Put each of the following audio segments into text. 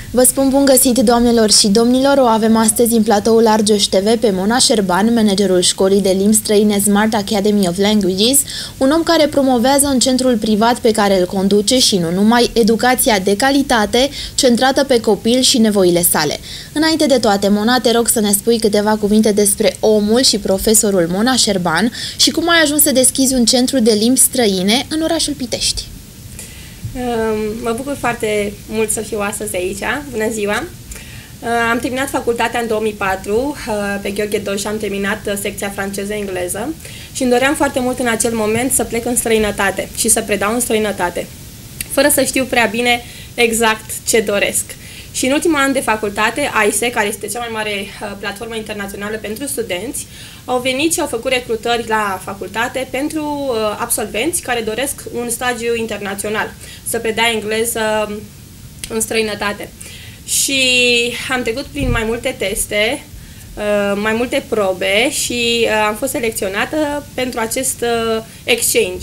Vă spun bun găsit, doamnelor și domnilor, o avem astăzi în platoul Argeș TV pe Mona Șerban, managerul școlii de limbi străine Smart Academy of Languages, un om care promovează în centrul privat pe care îl conduce și nu numai educația de calitate, centrată pe copil și nevoile sale. Înainte de toate, Mona, te rog să ne spui câteva cuvinte despre omul și profesorul Mona Șerban și cum ai ajuns să deschizi un centru de limbi străine în orașul Pitești. Mă bucur foarte mult să fiu astăzi aici. Bună ziua! Am terminat facultatea în 2004, pe Gheorghe Doș am terminat secția franceză-engleză și îmi doream foarte mult în acel moment să plec în străinătate și să predau în străinătate, fără să știu prea bine exact ce doresc. Și în ultimul an de facultate, AISE, care este cea mai mare platformă internațională pentru studenți, au venit și au făcut recrutări la facultate pentru absolvenți care doresc un stagiu internațional, să predea engleză în străinătate. Și am trecut prin mai multe teste, mai multe probe și am fost selecționată pentru acest exchange.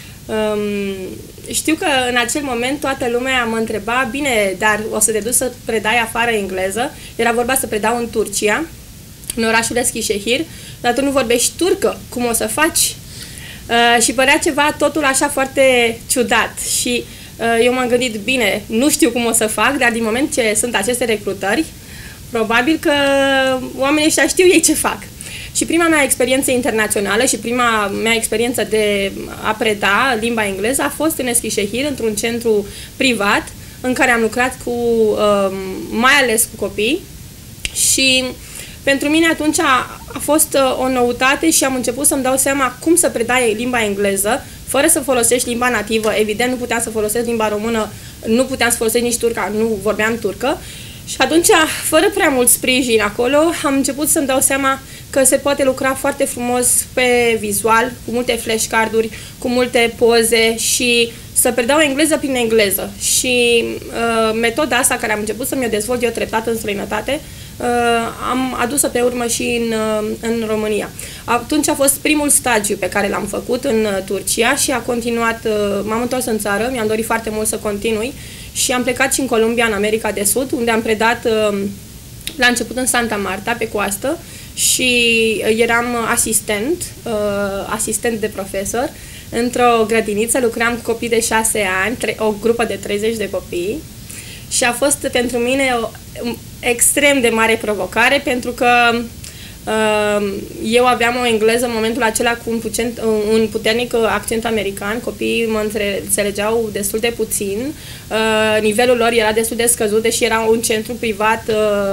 Știu că în acel moment toată lumea mă întreba, bine, dar o să te duci să predai afară engleză? Era vorba să predau în Turcia, în orașul Eskişehir, dar tu nu vorbești turcă, cum o să faci? Și părea ceva totul așa foarte ciudat și eu m-am gândit, bine, nu știu cum o să fac, dar din moment ce sunt aceste recrutări, probabil că oamenii ăștia știu ei ce fac. Și prima mea experiență internațională și prima mea experiență de a preda limba engleză a fost în Eskişehir, într-un centru privat, în care am lucrat cu, mai ales cu copii. Și pentru mine atunci a fost o noutate și am început să-mi dau seama cum să predai limba engleză, fără să folosești limba nativă. Evident, nu puteam să folosesc limba română, nu puteam să folosesc nici turca, nu vorbeam turcă. Și atunci, fără prea mult sprijin acolo, am început să-mi dau seama că se poate lucra foarte frumos pe vizual, cu multe flashcard-uri, cu multe poze și să predau engleză prin engleză. Și metoda asta care am început să mi-o dezvolt eu treptat în străinătate, am adus-o pe urmă și în România. Atunci a fost primul stagiu pe care l-am făcut în Turcia și a continuat, m-am întors în țară, mi-am dorit foarte mult să continui și am plecat și în Columbia, în America de Sud, unde am predat la început în Santa Marta, pe coastă, și eram asistent de profesor într-o grădiniță, lucram cu copii de 6 ani, o grupă de 30 de copii și a fost pentru mine o extrem de mare provocare pentru că eu aveam o engleză în momentul acela cu un puternic accent american, copiii mă înțelegeau destul de puțin, nivelul lor era destul de scăzut, deși era un centru privat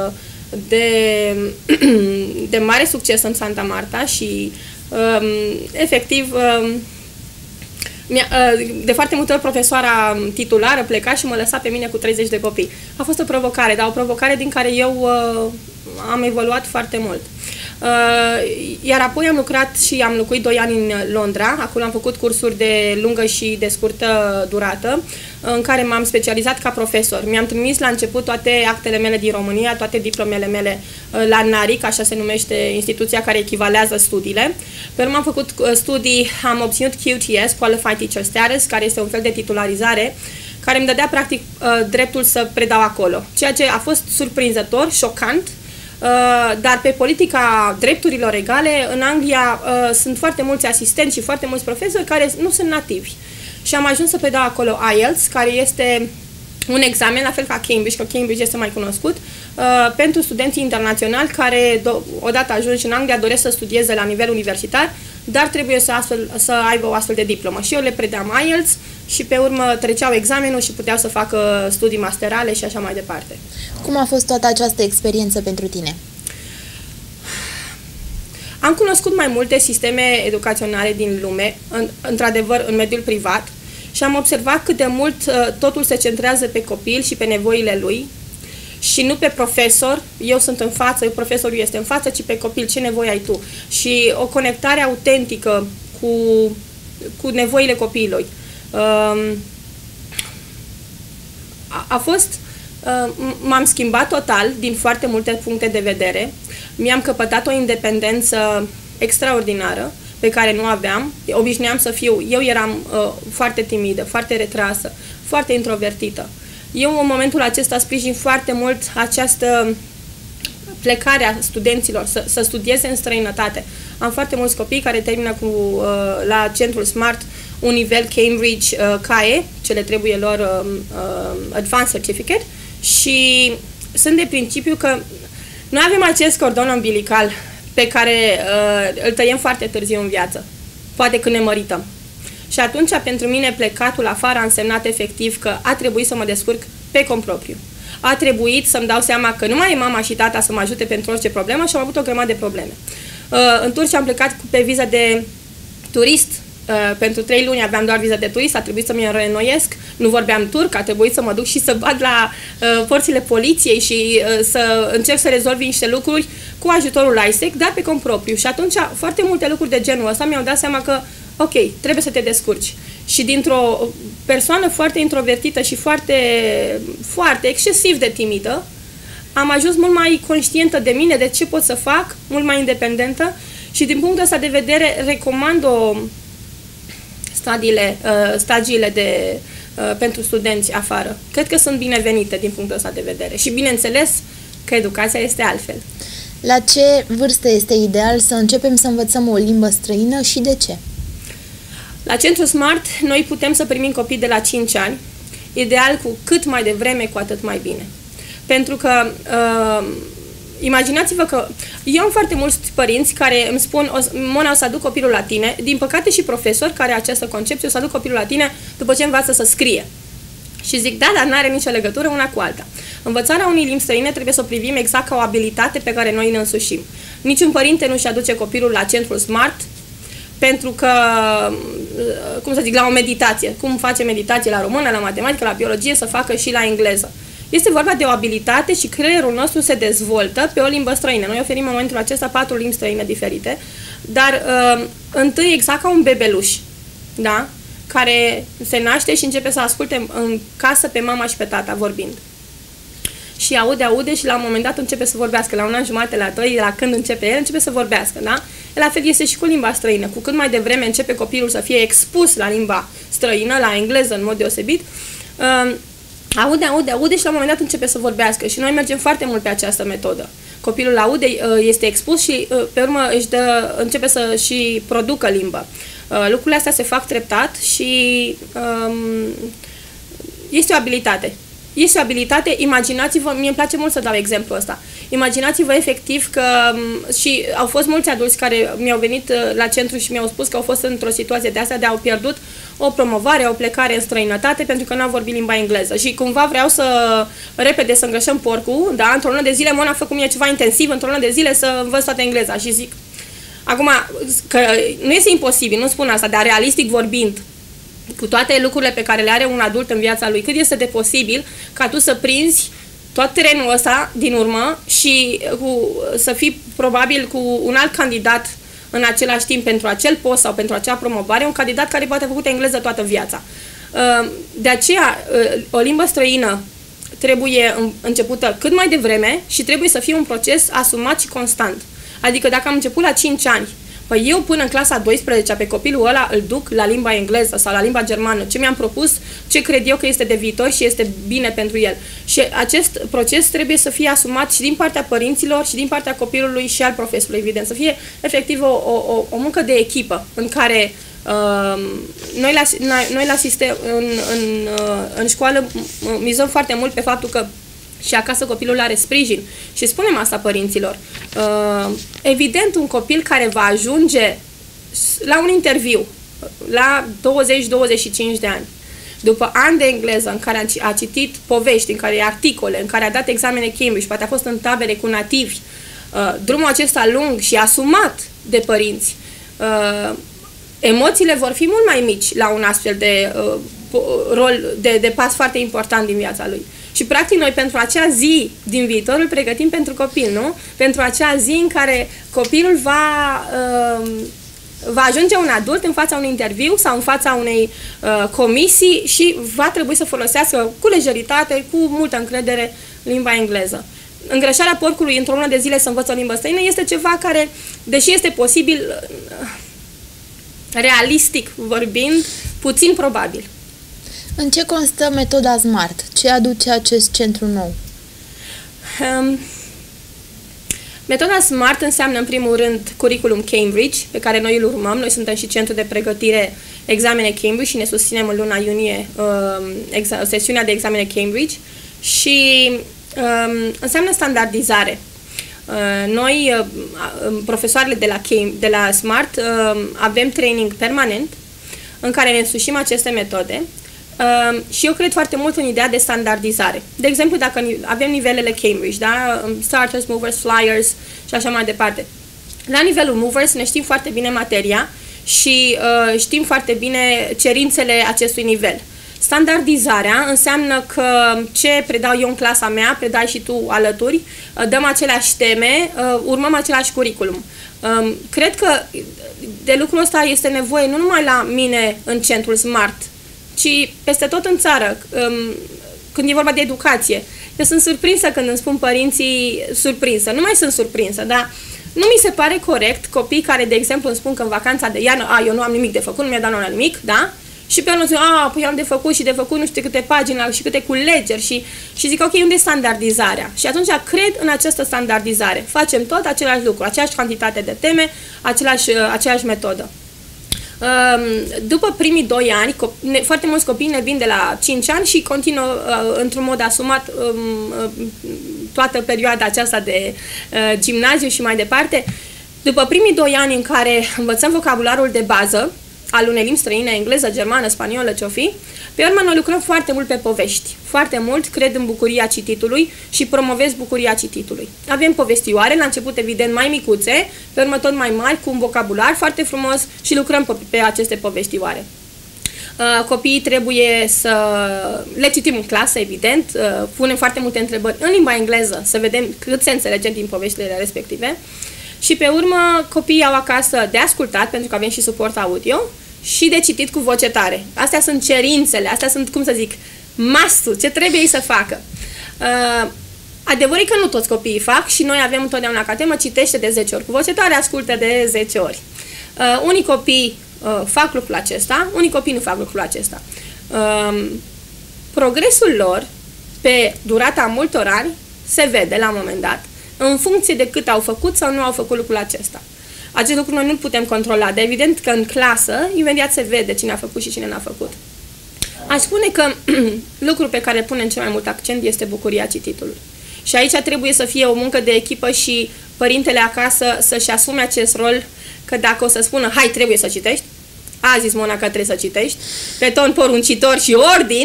de mare succes în Santa Marta și efectiv de foarte multe ori profesoara titulară pleca și mă lăsa pe mine cu 30 de copii. A fost o provocare, dar o provocare din care eu am evoluat foarte mult. Iar apoi am lucrat și am locuit 2 ani în Londra, acolo am făcut cursuri de lungă și de scurtă durată, în care m-am specializat ca profesor. Mi-am trimis la început toate actele mele din România, toate diplomele mele la NARIC, așa se numește instituția care echivalează studiile. Pe urmă am făcut studii, am obținut QTS, Qualified Teacher Status, care este un fel de titularizare, care îmi dădea practic dreptul să predau acolo, ceea ce a fost surprinzător, șocant. Dar pe politica drepturilor egale, în Anglia sunt foarte mulți asistenți și foarte mulți profesori care nu sunt nativi. Și am ajuns să predau acolo IELTS, care este un examen, la fel ca Cambridge, că Cambridge este mai cunoscut, pentru studenții internaționali care, odată ajunși în Anglia, doresc să studieze la nivel universitar, dar trebuie să aibă o astfel de diplomă. Și eu le predeam IELTS și pe urmă treceau examenul și puteau să facă studii masterale și așa mai departe. Cum a fost toată această experiență pentru tine? Am cunoscut mai multe sisteme educaționale din lume, într-adevăr în mediul privat, și am observat cât de mult totul se centrează pe copil și pe nevoile lui și nu pe profesor. Eu sunt în față, profesorul este în față, ci pe copil, ce nevoie ai tu. Și o conectare autentică cu nevoile copilului. M-am schimbat total din foarte multe puncte de vedere. Mi-am căpătat o independență extraordinară pe care nu aveam. Obișnuiam să fiu, eu eram foarte timidă, foarte retrasă, foarte introvertită. Eu în momentul acesta sprijin foarte mult această plecare a studenților, să studieze în străinătate. Am foarte mulți copii care termină la centrul Smart un nivel Cambridge CAE, ce le trebuie lor Advanced Certificate, și sunt de principiu că noi avem acest cordon umbilical pe care îl tăiem foarte târziu în viață, poate când ne mărităm. Și atunci, pentru mine, plecatul afară a însemnat efectiv că a trebuit să mă descurc pe cont propriu. A trebuit să-mi dau seama că nu mai e mama și tata să mă ajute pentru orice problemă și am avut o grămadă de probleme. În Turcia am plecat pe viză de turist. Pentru 3 luni aveam doar viză de turist, a trebuit să mi-o reînnoiesc, nu vorbeam turc, a trebuit să mă duc și să bat la porțile poliției și să încerc să rezolv niște lucruri cu ajutorul ISEC, dar pe cont propriu. Și atunci foarte multe lucruri de genul ăsta mi-au dat seama că ok, trebuie să te descurci. Și dintr-o persoană foarte introvertită și foarte excesiv de timidă, am ajuns mult mai conștientă de mine, de ce pot să fac, mult mai independentă și din punctul ăsta de vedere recomand stagiile pentru studenți afară. Cred că sunt binevenite din punctul ăsta de vedere și bineînțeles că educația este altfel. La ce vârstă este ideal să începem să învățăm o limbă străină și de ce? La Centru Smart noi putem să primim copii de la 5 ani, ideal cu cât mai devreme, cu atât mai bine. Pentru că imaginați-vă că eu am foarte mulți părinți care îmi spun: Mona, o să aduc copilul la tine, din păcate și profesori care au această concepție, o să aduc copilul la tine după ce învață să scrie. Și zic, da, dar nu are nicio legătură una cu alta. Învățarea unei limbi străine trebuie să o privim exact ca o abilitate pe care noi ne însușim. Niciun părinte nu-și aduce copilul la Centrul Smart pentru că, cum să zic, la o meditație. Cum face meditație la română, la matematică, la biologie, să facă și la engleză. Este vorba de o abilitate și creierul nostru se dezvoltă pe o limbă străină. Noi oferim în momentul acesta 4 limbi străine diferite, dar întâi exact ca un bebeluș, da? Care se naște și începe să asculte în casă pe mama și pe tata vorbind. Și aude și la un moment dat începe să vorbească. La 1 an jumate, la 2, la când începe el, începe să vorbească, da? La fel este și cu limba străină. Cu cât mai devreme începe copilul să fie expus la limba străină, la engleză în mod deosebit, aude și la un moment dat începe să vorbească. Și noi mergem foarte mult pe această metodă. Copilul aude, este expus și pe urmă începe să și producă limbă. Lucrurile astea se fac treptat și este o abilitate. Este o abilitate, imaginați-vă, mie îmi place mult să dau exemplu ăsta. Imaginați-vă efectiv că, și au fost mulți adulți care mi-au venit la centru și mi-au spus că au fost într-o situație de asta, de au pierdut o promovare, o plecare în străinătate pentru că nu au vorbit limba engleză. Și cumva vreau repede să îngrășăm porcul, da? Într-o lună de zile, Mona a făcut mie ceva intensiv, într-o lună de zile să învăț toată engleza. Și zic, acum, că nu este imposibil, nu spun asta, dar realistic vorbind, cu toate lucrurile pe care le are un adult în viața lui, cât este de posibil ca tu să prinzi tot terenul ăsta din urmă și să fii probabil cu un alt candidat în același timp pentru acel post sau pentru acea promovare, un candidat care poate a făcut engleză toată viața. De aceea, o limbă străină trebuie începută cât mai devreme și trebuie să fie un proces asumat și constant. Adică dacă am început la 5 ani, păi eu până în clasa 12-a pe copilul ăla îl duc la limba engleză sau la limba germană, ce mi-am propus, ce cred eu că este de viitor și este bine pentru el. Și acest proces trebuie să fie asumat și din partea părinților și din partea copilului și al profesorului, evident. Să fie efectiv o muncă de echipă în care noi la sistem, în școală mizăm foarte mult pe faptul că și acasă copilul are sprijin. Și spunem asta părinților. Evident, un copil care va ajunge la un interviu la 20-25 de ani, după ani de engleză în care a citit povești, în care e articole, în care a dat examene Cambridge, poate a fost în tabere cu nativi, drumul acesta lung și asumat de părinți, emoțiile vor fi mult mai mici la un astfel de rol, de pas foarte important din viața lui. Și practic noi pentru acea zi din viitor îl pregătim pentru copil, nu? Pentru acea zi în care copilul va ajunge un adult în fața unui interviu sau în fața unei comisii și va trebui să folosească cu lejeritate, cu multă încredere limba engleză. Îngrășarea porcului într-o lună de zile să învăță o limbă străină este ceva care, deși este posibil, realistic vorbind, puțin probabil. În ce constă metoda SMART? Ce aduce acest centru nou? Metoda SMART înseamnă, în primul rând, curriculum Cambridge, pe care noi îl urmăm. Noi suntem și centru de pregătire examene Cambridge și ne susținem în luna iunie sesiunea de examene Cambridge și înseamnă standardizare. Noi, profesoarele de la SMART, avem training permanent în care ne însușim aceste metode și eu cred foarte mult în ideea de standardizare. De exemplu, dacă avem nivelele Cambridge, da? Starters, Movers, Flyers și așa mai departe. La nivelul Movers ne știm foarte bine materia și știm foarte bine cerințele acestui nivel. Standardizarea înseamnă că ce predau eu în clasa mea, predai și tu alături, dăm aceleași teme, urmăm același curriculum. Cred că de lucrul ăsta este nevoie nu numai la mine în centrul SMART, ci peste tot în țară, când e vorba de educație. Eu sunt surprinsă când îmi spun părinții surprinsă. Nu mai sunt surprinsă, dar nu mi se pare corect copii care, de exemplu, îmi spun că în vacanța de iarnă, eu nu am nimic de făcut, nu mi-a dat nona nimic, da? Și pe urmă zic, păi am de făcut și de făcut nu știu câte pagini și câte culegeri și zic, ok, unde e standardizarea? Și atunci cred în această standardizare. Facem tot același lucru, aceeași cantitate de teme, aceeași metodă. După primii 2 ani, foarte mulți copii ne vin de la 5 ani și continuă într-un mod asumat toată perioada aceasta de gimnaziu și mai departe. După primii 2 ani în care învățăm vocabularul de bază al unei limbi străine, engleză, germană, spaniolă, ce-o fi, pe urmă noi lucrăm foarte mult pe povești. Foarte mult cred în bucuria cititului și promovez bucuria cititului. Avem povestioare, la început evident mai micuțe, pe urmă tot mai mari, cu un vocabular foarte frumos și lucrăm pe aceste povestioare. Copiii trebuie să le citim în clasă, evident, punem foarte multe întrebări în limba engleză, să vedem cât se înțelege din poveștile respective. Și pe urmă copiii au acasă de ascultat, pentru că avem și suport audio, și de citit cu voce tare. Astea sunt cerințele, astea sunt, cum să zic, must-ul, ce trebuie ei să facă. Adevărul e că nu toți copiii fac și noi avem întotdeauna ca temă, citește de 10 ori cu voce tare, ascultă de 10 ori. Unii copii fac lucrul acesta, unii copii nu fac lucrul acesta. Progresul lor pe durata multor ani se vede la un moment dat, în funcție de cât au făcut sau nu au făcut lucrul acesta. Acest lucru noi nu-l putem controla, dar evident că în clasă imediat se vede cine a făcut și cine n-a făcut. Aș spune că lucrul pe care punem cel mai mult accent este bucuria cititului. Și aici trebuie să fie o muncă de echipă și părintele acasă să-și asume acest rol, că dacă o să spună, hai, trebuie să citești, a zis Mona că trebuie să citești, pe ton poruncitor și ordin,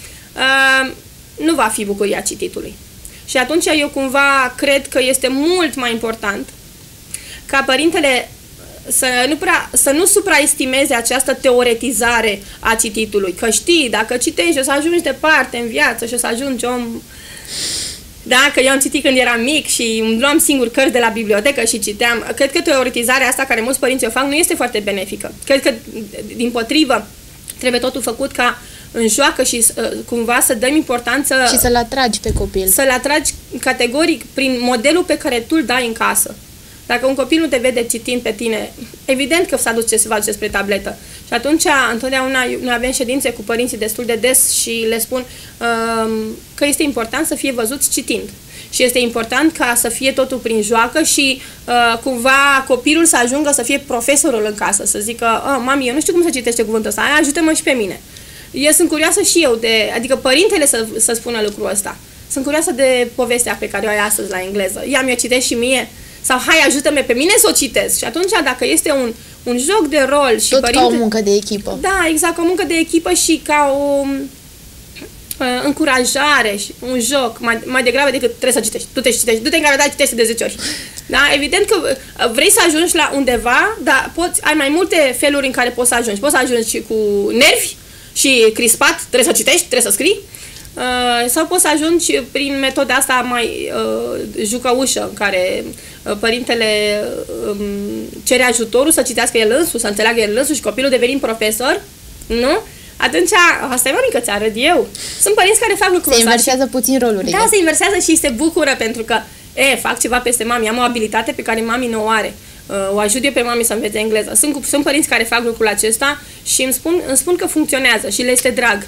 nu va fi bucuria cititului. Și atunci eu cumva cred că este mult mai important ca părintele să nu supraestimeze această teoretizare a cititului. Că știi, dacă citești o să ajungi departe în viață și o să ajungi om... Dacă eu am citit când eram mic și îmi luam singur cărți de la bibliotecă și citeam, cred că teoretizarea asta care mulți părinți o fac nu este foarte benefică. Cred că, dimpotrivă, trebuie totul făcut ca în joacă și cumva să dăm importanță... Și să-l atragi pe copil. Să-l atragi categoric prin modelul pe care tu îl dai în casă. Dacă un copil nu te vede citind pe tine, evident că s-a dus ce se face spre tabletă. Și atunci, întotdeauna, noi avem ședințe cu părinții destul de des și le spun că este important să fie văzuți citind. Și este important ca să fie totul prin joacă și cumva copilul să ajungă să fie profesorul în casă. Să zică, mami, eu nu știu cum se citește cuvântul ăsta, ajută-mă și pe mine. Eu sunt curioasă și eu, adică părintele să spună lucrul ăsta. Sunt curioasă de povestea pe care o ai astăzi la engleză. Ia mi-o citești și mie? Sau hai, ajută-mă pe mine să o citesc. Și atunci, dacă este un joc de rol și tot părinte... ca o muncă de echipă. Da, exact, o muncă de echipă și ca o încurajare și un joc, mai degrabă decât trebuie să citești. Du-te și citești, du-te în care citește de 10 ori. Da? Evident că vrei să ajungi la undeva, dar ai mai multe feluri în care poți să ajungi. Poți să ajungi cu nervi și crispat, trebuie să citești, trebuie să scrii. Sau poți să ajungi prin metoda asta mai jucăușă, în care părintele cere ajutorul să citească el însuși, să înțeleagă el însuși și copilul devenind profesor, nu? Atunci, asta e mămică, ți arăt eu. Sunt părinți care fac lucrul ăsta. Se inversează puțin rolurile. Da, se inversează și se bucură pentru că fac ceva peste mami, am o abilitate pe care mami nu o are. O ajut eu pe mami să învețe engleză. Sunt părinți care fac lucrul acesta și îmi spun că funcționează și le este drag.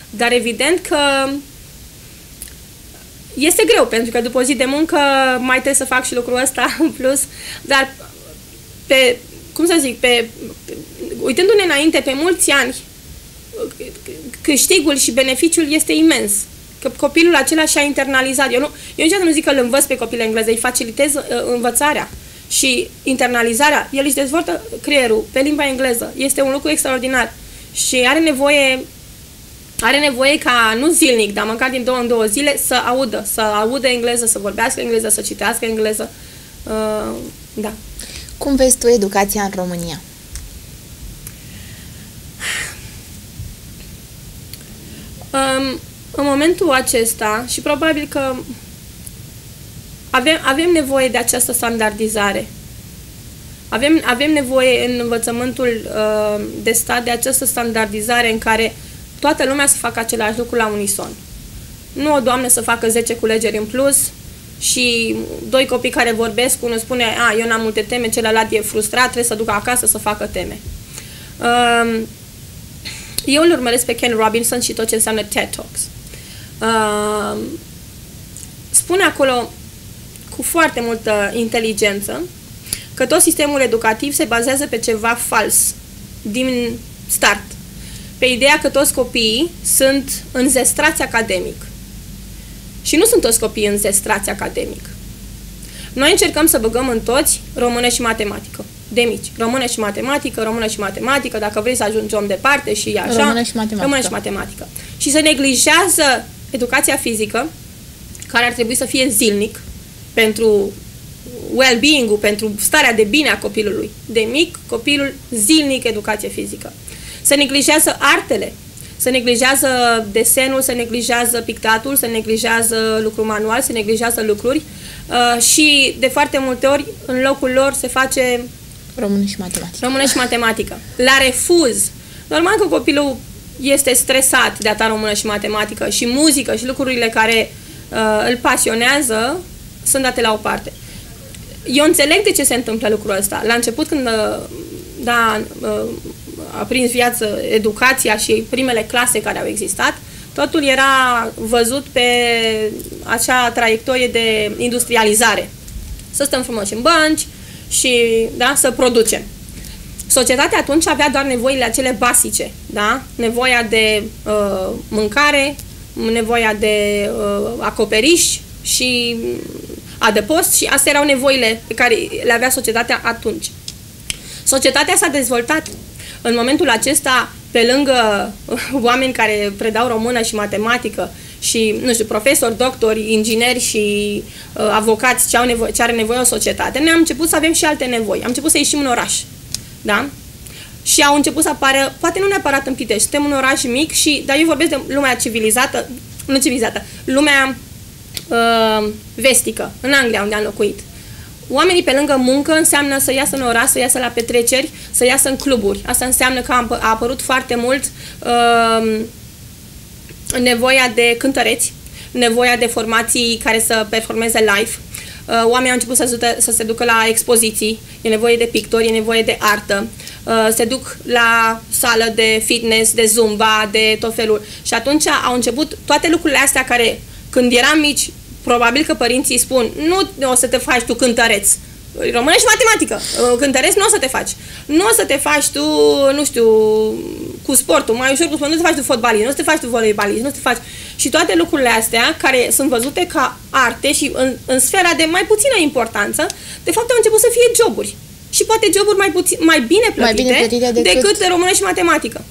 Dar evident că este greu, pentru că după o zi de muncă mai trebuie să fac și lucrul ăsta în plus, dar uitându-ne înainte pe mulți ani, câștigul și beneficiul este imens. Că copilul acela și-a internalizat. Eu niciodată nu zic că îl învăț pe copil engleză, îi facilitez învățarea și internalizarea. El își dezvoltă creierul pe limba engleză. Este un lucru extraordinar. Și are nevoie ca, nu zilnic, dar măcar din 2 în 2 zile, să audă engleză, să vorbească engleză, să citească engleză. Da. Cum vezi tu educația în România? În momentul acesta, și probabil că avem nevoie de această standardizare. Avem nevoie în învățământul de stat de această standardizare în care toată lumea să facă același lucru la unison. Nu o doamnă să facă 10 culegeri în plus și 2 copii care vorbesc, unul spune, eu n-am multe teme, celălalt e frustrat, trebuie să ducă acasă să facă teme. Eu îl urmăresc pe Ken Robinson și tot ce înseamnă TED Talks. Spune acolo cu foarte multă inteligență că tot sistemul educativ se bazează pe ceva fals din start. Pe ideea că toți copiii sunt înzestrați academic. Și nu sunt toți copiii înzestrați academic. Noi încercăm să băgăm în toți română și matematică. De mici. Română și matematică, română și matematică, dacă vrei să ajungi om departe și așa. Română și matematică. Română și matematică. Și se neglijează educația fizică, care ar trebui să fie zilnic, pentru well-being-ul, pentru starea de bine a copilului. De mic, copilul zilnic educație fizică. Se neglijează artele, se neglijează desenul, se neglijează pictatul, se neglijează lucru manual, se neglijează lucruri și de foarte multe ori în locul lor se face română și matematică. Română și matematică. La refuz. Normal că copilul este stresat de a ta română și matematică și muzică și lucrurile care îl pasionează sunt date la o parte. Eu înțeleg de ce se întâmplă lucrul ăsta. La început, când a prins viață educația și primele clase care au existat, totul era văzut pe acea traiectorie de industrializare. Să stăm frumoși în bănci și să producem. Societatea atunci avea doar nevoile acele basice, da? Nevoia de mâncare, nevoia de acoperiș și adăpost și astea erau nevoile pe care le avea societatea atunci. Societatea s-a dezvoltat. În momentul acesta, pe lângă oameni care predau română și matematică și, nu știu, profesori, doctori, ingineri și avocați ce are nevoie o societate, noi am început să avem și alte nevoi. Am început să ieșim în oraș. Da? Și au început să apară, poate nu neapărat în Pitești, suntem un oraș mic, dar eu vorbesc de lumea civilizată, nu civilizată, lumea vestică, în Anglia, unde am locuit. Oamenii pe lângă muncă înseamnă să iasă în oraș, să iasă la petreceri, să iasă în cluburi. Asta înseamnă că a apărut foarte mult nevoia de cântăreți, nevoia de formații care să performeze live. Oamenii au început să se ducă la expoziții, e nevoie de pictori, e nevoie de artă, se duc la sală de fitness, de zumba, de tot felul. Și atunci au început toate lucrurile astea care, când eram mici, probabil că părinții spun, nu o să te faci tu cântăreț, română și matematică, cântăreț nu o să te faci. Nu o să te faci tu, nu știu, cu sportul, mai ușor cu sportul, nu te faci tu fotbalist, nu te faci tu voleibalist, nu te faci... Și toate lucrurile astea, care sunt văzute ca arte și în sfera de mai puțină importanță, de fapt au început să fie joburi. Și poate joburi mai bine plătite decât de română și matematică.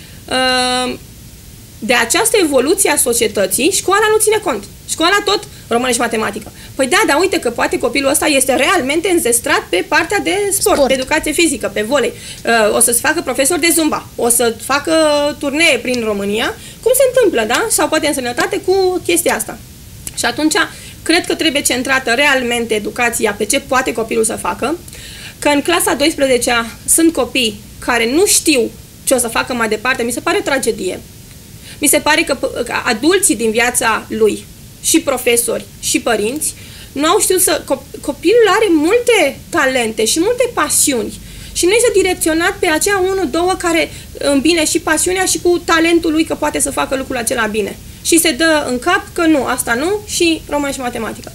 De această evoluție a societății, școala nu ține cont. Școala tot română și matematică. Păi da, dar uite că poate copilul ăsta este realmente înzestrat pe partea de sport, de educație fizică, pe volei. O să-ți facă profesor de zumba, o să facă turnee prin România, cum se întâmplă, da? Sau poate în sănătate cu chestia asta. Și atunci, cred că trebuie centrată realmente educația pe ce poate copilul să facă, că în clasa 12-a sunt copii care nu știu ce o să facă mai departe, mi se pare o tragedie. Mi se pare că adulții din viața lui, și profesori, și părinți, nu au știut să... Copilul are multe talente și multe pasiuni Și nu este direcționat pe aceea 1-2 care îmbine și pasiunea și cu talentul lui că poate să facă lucrul acela bine. Și se dă în cap că nu, asta nu, și român și matematică.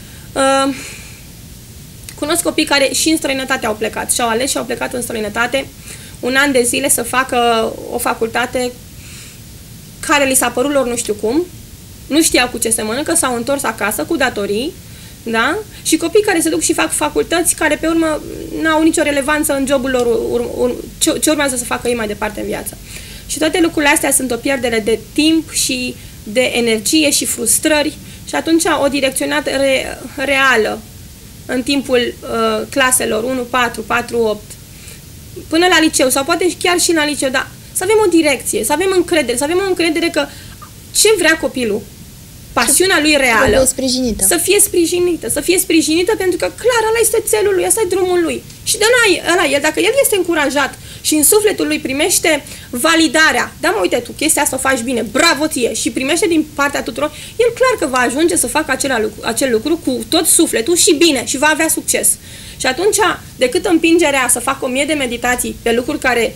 Cunosc copii care și în străinătate au plecat și au ales și au plecat în străinătate un an de zile să facă o facultate care li s-a părut lor nu știu cum, nu știau cu ce se mănâncă, s-au întors acasă cu datorii, da? Și copii care se duc și fac facultăți care pe urmă n-au nicio relevanță în jobul lor, ce urmează să facă ei mai departe în viață. Și toate lucrurile astea sunt o pierdere de timp și de energie și frustrări și atunci o direcționare reală în timpul claselor 1-4, 4-8, până la liceu sau poate chiar și la liceu, dar să avem o direcție, să avem încredere, să avem o încredere că ce vrea copilul, pasiunea lui reală, să fie sprijinită pentru că clar, ăla este țelul lui, ăsta e drumul lui. Și de la el, dacă el este încurajat și în sufletul lui primește validarea, da mă, uite tu, chestia asta o faci bine, bravo ție, și primește din partea tuturor, el clar că va ajunge să facă acel lucru cu tot sufletul și bine și va avea succes. Și atunci, decât împingerea să facă 1000 de meditații pe lucruri care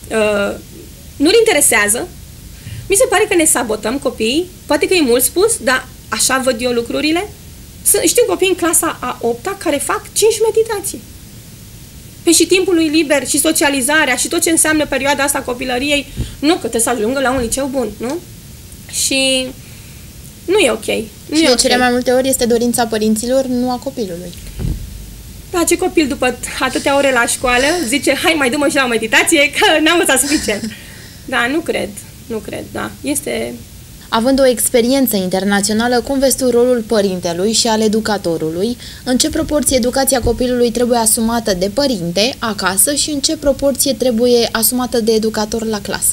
nu-l interesează, mi se pare că ne sabotăm copiii, poate că e mult spus, dar așa văd eu lucrurile. Știu copii în clasa a 8-a care fac 5 meditații. Pe și timpul lui liber și socializarea și tot ce înseamnă perioada asta copilăriei, nu, că trebuie să ajungă la un liceu bun, nu? Și nu e ok. Și de cele mai multe ori este dorința părinților, nu a copilului. Da, ce copil după atâtea ore la școală zice, hai mai dă-mă și la o meditație, că n-am învățat suficient. Da, nu cred, da. Este... Având o experiență internațională, cum vezi tu rolul părintelui și al educatorului? În ce proporție educația copilului trebuie asumată de părinte acasă și în ce proporție trebuie asumată de educator la clasă?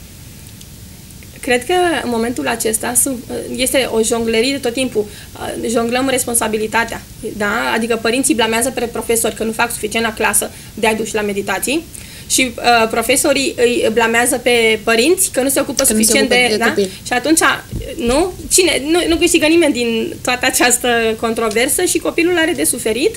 Cred că în momentul acesta este o jonglerie de tot timpul. Jonglăm responsabilitatea. Da? Adică părinții blamează pe profesori că nu fac suficient la clasă, de-aia duci la meditații. Și profesorii îi blamează pe părinți că nu se ocupă suficient de da? Și atunci, nu câștigă nimeni din toată această controversă și copilul are de suferit.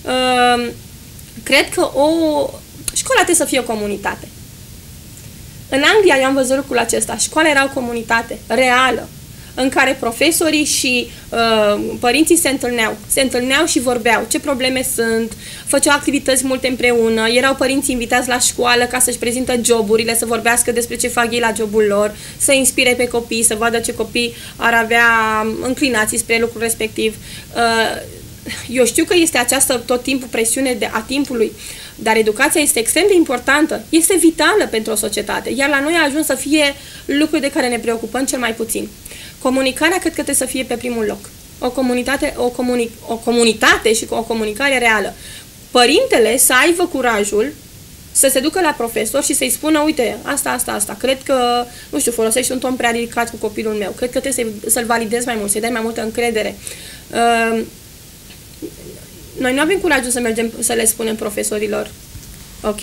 Cred că școala trebuie să fie o comunitate. În Anglia eu am văzut lucrul acesta. Școala era o comunitate reală, în care profesorii și părinții se întâlneau și vorbeau ce probleme sunt, făceau activități multe împreună, erau părinții invitați la școală ca să-și prezintă joburile, să vorbească despre ce fac ei la jobul lor, să inspire pe copii, să vadă ce copii ar avea înclinații spre lucrul respectiv. Eu știu că este această tot timpul presiune a timpului, dar educația este extrem de importantă, este vitală pentru o societate, iar la noi a ajuns să fie lucruri de care ne preocupăm cel mai puțin. Comunicarea cred că trebuie să fie pe primul loc. O comunitate și o comunicare reală. Părintele să aibă curajul să se ducă la profesor și să-i spună, uite, asta, cred că, nu știu, folosești un ton prea ridicat cu copilul meu, cred că trebuie să-l validezi mai mult, să-i dai mai multă încredere. Noi nu avem curajul să mergem să le spunem profesorilor, ok,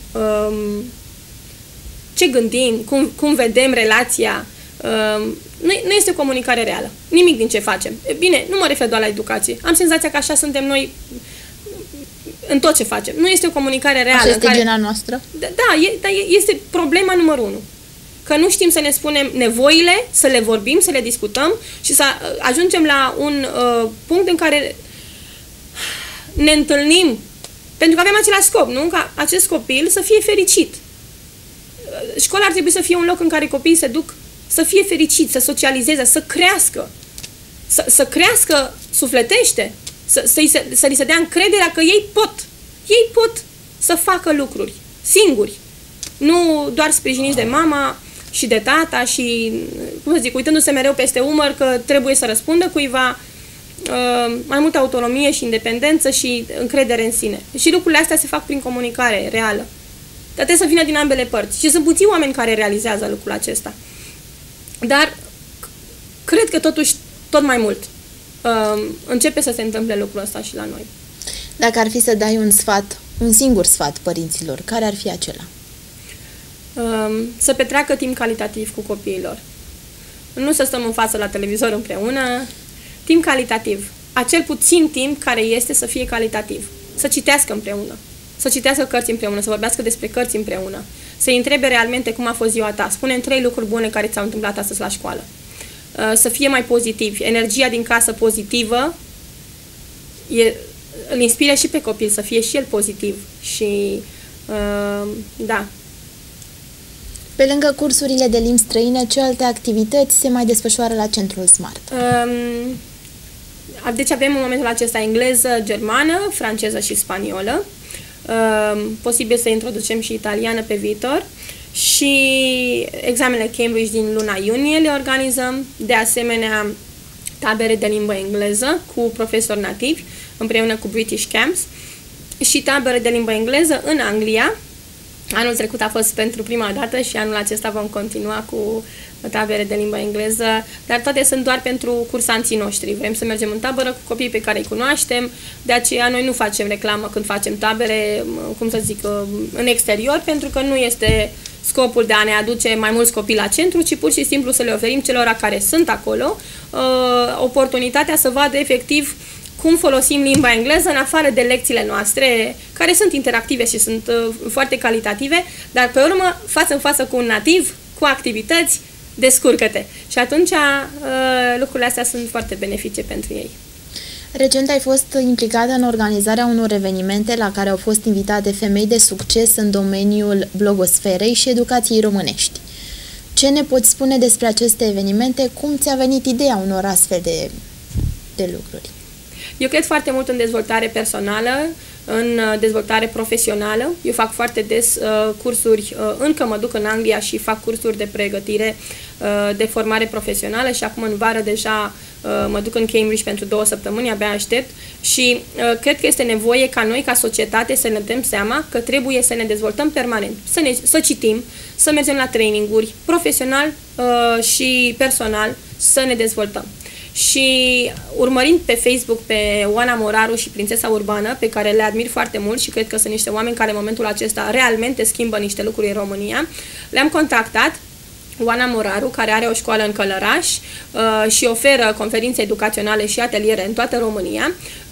ce gândim, cum vedem relația. Nu este o comunicare reală. Nimic din ce facem. Bine, nu mă refer doar la educație. Am senzația că așa suntem noi în tot ce facem. Nu este o comunicare reală. Așa este gena noastră? Da, este problema numărul 1. Că nu știm să ne spunem nevoile, să le vorbim, să le discutăm și să ajungem la un punct în care ne întâlnim. Pentru că avem același scop, nu? Ca acest copil să fie fericit. Școala ar trebui să fie un loc în care copiii se duc să fie fericiți, să socializeze, să crească. Să crească sufletește, să li se dea încrederea că ei pot să facă lucruri singuri. Nu doar sprijiniți de mama și de tata și, cum să zic, uitându-se mereu peste umăr că trebuie să răspundă cuiva, mai multă autonomie și independență și încredere în sine. Și lucrurile astea se fac prin comunicare reală. Dar trebuie să vină din ambele părți. Și sunt puțini oameni care realizează lucrul acesta. Dar cred că totuși tot mai mult începe să se întâmple lucrul ăsta și la noi. Dacă ar fi să dai un singur sfat părinților, care ar fi acela? Să petreacă timp calitativ cu copiilor. Nu să stăm în față la televizor împreună. Timp calitativ. Acel puțin timp care este să fie calitativ. Să citească împreună. să citească cărți împreună, să vorbească despre cărți împreună, să-i întrebe realmente cum a fost ziua ta, spune-mi 3 lucruri bune care ți-au întâmplat astăzi la școală. Să fie mai pozitivi. Energia din casă pozitivă îl inspiră și pe copil să fie și el pozitiv. Și da. Pe lângă cursurile de limbi străine, ce alte activități se mai desfășoară la Centrul Smart? Deci avem în momentul acesta engleză, germană, franceză și spaniolă. Posibil să introducem și italiană pe viitor. Și examenele Cambridge din luna iunie le organizăm. De asemenea, tabere de limbă engleză cu profesori nativi, împreună cu British Camps. Și tabere de limbă engleză în Anglia. Anul trecut a fost pentru prima dată și anul acesta vom continua cu tabere de limbă engleză, dar toate sunt doar pentru cursanții noștri. Vrem să mergem în tabără cu copiii pe care îi cunoaștem, de aceea noi nu facem reclamă când facem tabere, cum să zic, în exterior, pentru că nu este scopul de a ne aduce mai mulți copii la centru, ci pur și simplu să le oferim celor care sunt acolo oportunitatea să vadă efectiv cum folosim limba engleză în afară de lecțiile noastre, care sunt interactive și sunt foarte calitative, dar pe urmă, față în față cu un nativ, cu activități, descurcă-te. Și atunci lucrurile astea sunt foarte benefice pentru ei. Recent ai fost implicată în organizarea unor evenimente la care au fost invitate femei de succes în domeniul blogosferei și educației românești. Ce ne poți spune despre aceste evenimente? Cum ți-a venit ideea unor astfel de lucruri? Eu cred foarte mult în dezvoltare personală, în dezvoltare profesională. Eu fac foarte des cursuri, încă mă duc în Anglia și fac cursuri de pregătire de formare profesională și acum în vară deja mă duc în Cambridge pentru 2 săptămâni, abia aștept și cred că este nevoie ca noi, ca societate, să ne dăm seama că trebuie să ne dezvoltăm permanent, să citim, să mergem la traininguri profesional și personal, să ne dezvoltăm. Și urmărind pe Facebook pe Oana Moraru și Prințesa Urbană, pe care le admir foarte mult și cred că sunt niște oameni care în momentul acesta realmente schimbă niște lucruri în România, le-am contactat. Oana Moraru, care are o școală în Călăraș și oferă conferințe educaționale și ateliere în toată România,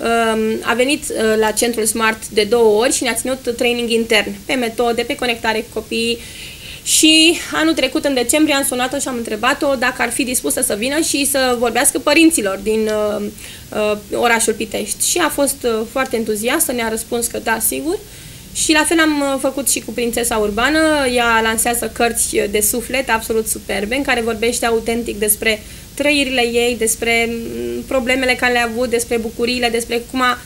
a venit la Centrul Smart de 2 ori și ne-a ținut training intern pe metode, pe conectare cu copiii. Și anul trecut, în decembrie, am sunat-o și am întrebat-o dacă ar fi dispusă să vină și să vorbească părinților din orașul Pitești. Și a fost foarte entuziastă, ne-a răspuns că da, sigur. Și la fel am făcut și cu Prințesa Urbană. Ea lansează cărți de suflet absolut superbe, în care vorbește autentic despre trăirile ei, despre problemele care le-a avut, despre bucuriile, despre cum a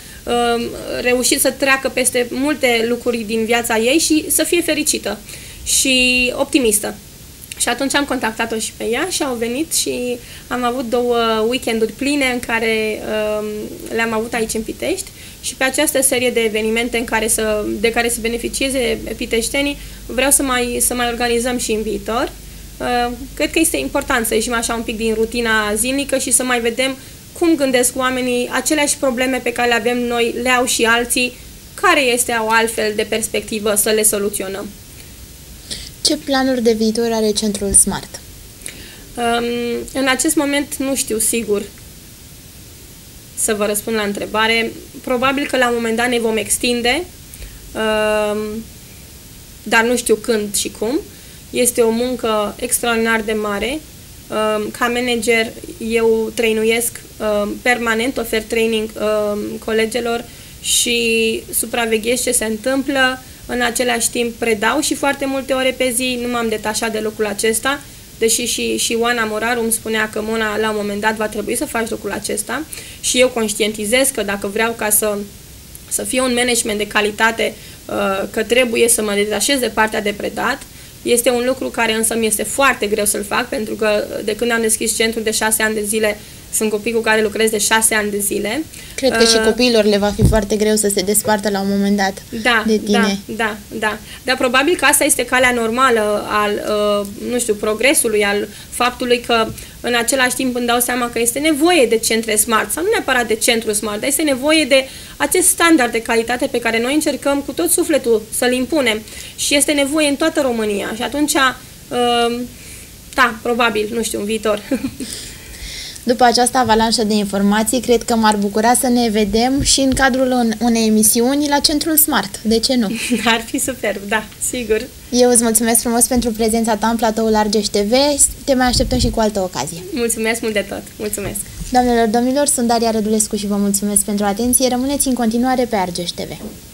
reușit să treacă peste multe lucruri din viața ei și să fie fericită și optimistă. Și atunci am contactat-o și pe ea și au venit și am avut 2 weekenduri pline în care le-am avut aici în Pitești și pe această serie de evenimente de care să beneficieze piteștenii vreau să mai organizăm și în viitor. Cred că este important să ieșim așa un pic din rutina zilnică și să mai vedem cum gândesc oamenii, aceleași probleme pe care le avem noi, le au și alții, care este o altfel de perspectivă să le soluționăm. Ce planuri de viitor are Centrul Smart? În acest moment nu știu sigur să vă răspund la întrebare. Probabil că la un moment dat ne vom extinde, dar nu știu când și cum. Este o muncă extraordinar de mare. Ca manager eu trainuiesc permanent, ofer training colegilor și supraveghez ce se întâmplă. În același timp predau și foarte multe ore pe zi, nu m-am detașat de lucrul acesta, deși și Oana Moraru îmi spunea că Mona, la un moment dat va trebui să faci lucrul acesta și eu conștientizez că dacă vreau ca să fie un management de calitate, că trebuie să mă detașez de partea de predat. Este un lucru care însă mi este foarte greu să-l fac, pentru că de când am deschis centrul de 6 ani de zile, sunt copii cu care lucrez de 6 ani de zile. Cred că și copiilor le va fi foarte greu să se despartă la un moment dat de tine. Da. Dar probabil că asta este calea normală al, nu știu, progresului, al faptului că în același timp îmi dau seama că este nevoie de centre smart, sau nu neapărat de centru smart, dar este nevoie de acest standard de calitate pe care noi încercăm cu tot sufletul să-l impunem și este nevoie în toată România. Și atunci, da, probabil, nu știu, în viitor. După această avalanșă de informații, cred că m-ar bucura să ne vedem și în cadrul unei emisiuni la Centrul Smart. De ce nu? Ar fi superb, da, sigur. Eu îți mulțumesc frumos pentru prezența ta în platoul Argeș TV. Te mai așteptăm și cu altă ocazie. Mulțumesc mult de tot. Mulțumesc. Doamnelor, domnilor, sunt Daria Rădulescu și vă mulțumesc pentru atenție. Rămâneți în continuare pe Argeș TV.